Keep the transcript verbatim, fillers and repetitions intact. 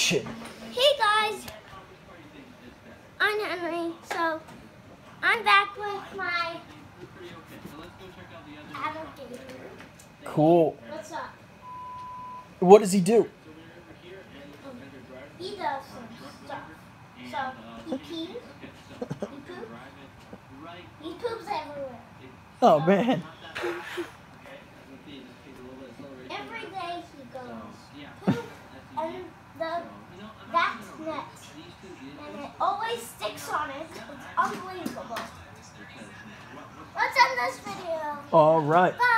Shit. Hey guys, I'm Henry. So I'm back with my alligator. Cool. What's up? What does he do? Um, he does some stuff. So he pees, he poops, he poops everywhere. Oh So, man. Every day he goes poop, and the that's next, and it always sticks on it. It's unbelievable. Let's end this video. All right. Bye.